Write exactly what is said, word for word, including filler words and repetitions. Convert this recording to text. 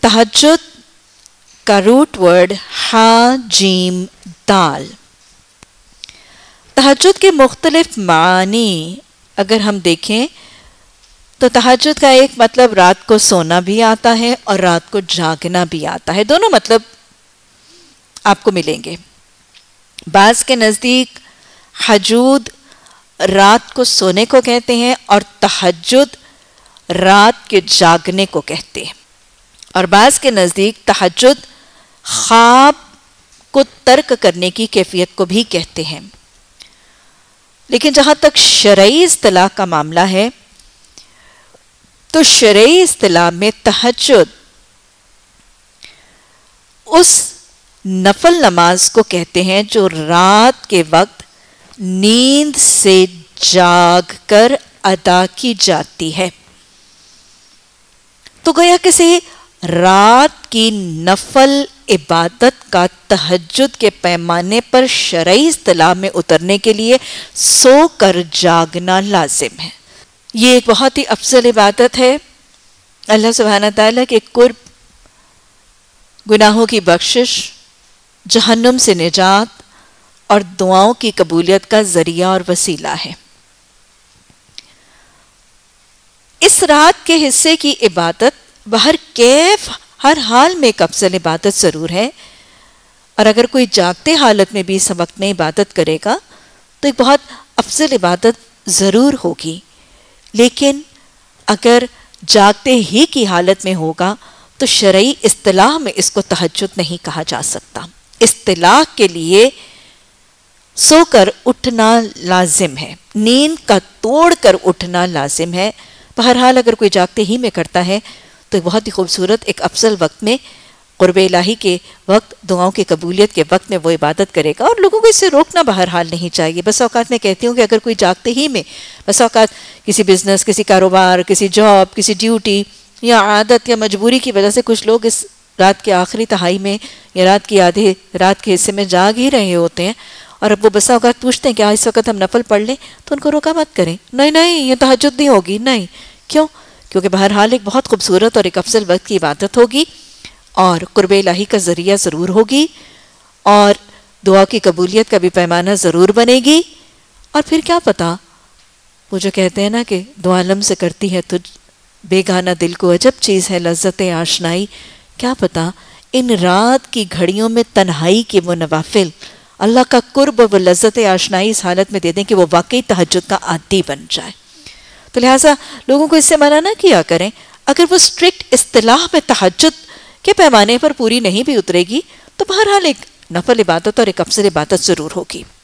تہجد کا root word ہا جیم دال. تہجد کے مختلف معنی اگر ہم دیکھیں تو تہجد کا ایک مطلب رات کو سونا بھی آتا ہے اور رات کو جاگنا بھی آتا ہے. دونوں مطلب آپ کو ملیں گے. بعض کے نزدیک حجود رات کو سونے کو کہتے ہیں اور تہجد رات کے جاگنے کو کہتے ہیں. اور بعض کے نزدیک تہجد خواب کو ترک کرنے کی کیفیت کو بھی کہتے ہیں. لیکن جہاں تک شرعی اصطلاح کا معاملہ ہے تو شرعی اصطلاح میں تہجد اس نفل نماز کو کہتے ہیں جو رات کے وقت نیند سے جاگ کر ادا کی جاتی ہے. تو گویا کسی رات کی نفل عبادت کا تہجد کے پیمانے پر شرعی اصطلاح میں اترنے کے لیے سو کر جاگنا لازم ہے. یہ ایک بہت ہی افضل عبادت ہے. اللہ سبحانہ تعالیٰ کے قرب، گناہوں کی بخشش، جہنم سے نجات اور دعاؤں کی قبولیت کا ذریعہ اور وسیلہ ہے. اس رات کے حصے کی عبادت بہر کیف ہر حال میں ایک افضل عبادت ضرور ہے. اور اگر کوئی جاگتے حالت میں بھی اس وقت میں عبادت کرے گا تو ایک بہت افضل عبادت ضرور ہوگی. لیکن اگر جاگتے ہی کی حالت میں ہوگا تو شرعی اصطلاح میں اس کو تہجد نہیں کہا جا سکتا. اصطلاح کے لیے سو کر اٹھنا لازم ہے، نیند کا توڑ کر اٹھنا لازم ہے. بہرحال اگر کوئی جاگتے ہی میں کرتا ہے تو بہت ہی خوبصورت ایک افضل وقت میں، قرب الہی کے وقت، دعاؤں کی قبولیت کے وقت میں وہ عبادت کرے گا. اور لوگوں کو اس سے روکنا بہرحال نہیں چاہیے. بس اوقات میں کہتی ہوں کہ اگر کوئی جاگتے ہی میں، بس اوقات کسی بزنس، کسی کاروبار، کسی جاب، کسی ڈیوٹی یا عادت یا مجبوری کی وجہ سے کچھ لوگ اس رات کے آخری تہائی میں یا رات کی آدھے رات کے حصے میں جاگ ہی رہے ہوتے ہیں اور اب وہ بسا اوقات پوچھتے ہیں کہ اس وقت ہم نفل پڑھ لیں، تو ان کو روکا مت کریں. نہیں نہیں یہ تہجد نہیں ہوگی. نہیں، کیوں؟ کیونکہ بہرحال ایک بہت خوبصورت اور ایک افضل وقت کی عبادت ہوگی اور قرب الہی کا ذریعہ ضرور ہوگی اور دعا کی قبولیت کا بھی پیمانہ ضرور بنے گی. اور پھر کیا پتا، وہ جو کہتے ہیں نا کہ دو عالم سے کرتی ہے تجھ بیگانہ دل کو عجب چیز ہے لذت آشنائی، کیا پتا ان رات کی گھڑیوں میں تنہائی کے وہ نوافل اللہ کا قرب و لذت آشنائی اس حالت میں دے دیں کہ وہ واقعی تہجد کا عادی بن جائے. تو لہٰذا لوگوں کو اس سے منع نہ کیا کریں. اگر وہ اسٹرکٹ اصطلاح میں تہجد کے پیمانے پر پوری نہیں بھی اترے گی تو بہرحال ایک نفل عبادت اور ایک افضل عبادت ضرور ہوگی.